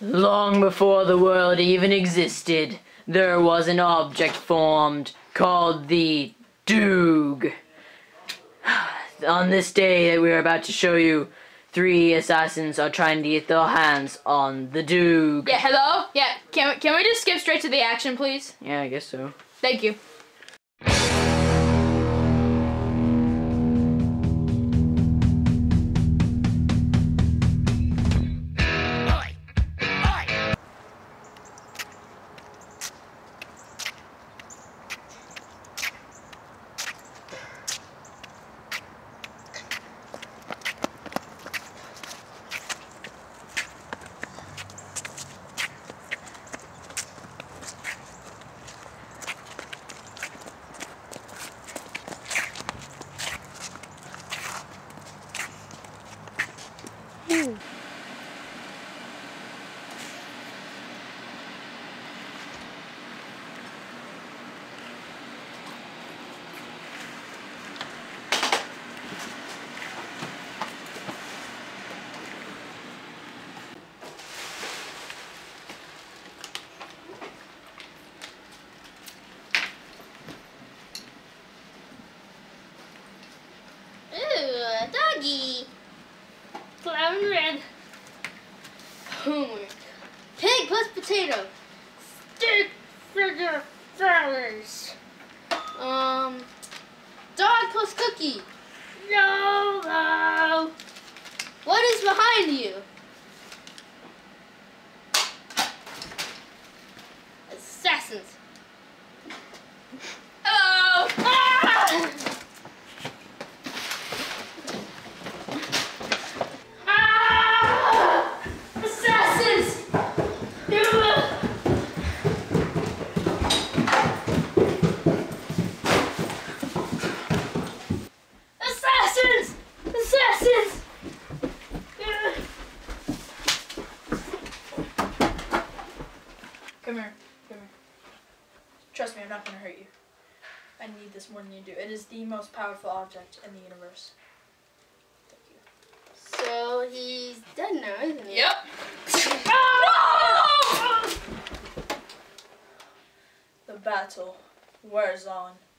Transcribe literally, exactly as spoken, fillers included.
Long before the world even existed, there was an object formed called the D O G. On this day that we are about to show you, three assassins are trying to get their hands on the D O G. Yeah, hello? Yeah, can we, can we just skip straight to the action, please? Yeah, I guess so. Thank you. Ooh. Ooh, doggy. Flower and red. Homework. Pig plus potato. Stick figure flowers. Um, dog plus cookie. No, no. What is behind you? Assassins. Hello. Ah! Ah! Assassins! Assassins! Assassins! Come here, come here. Trust me, I'm not gonna hurt you. I need this more than you do. It is the most powerful object in the universe. Thank you. So he's dead now, isn't he? Yep. No! The battle wears on.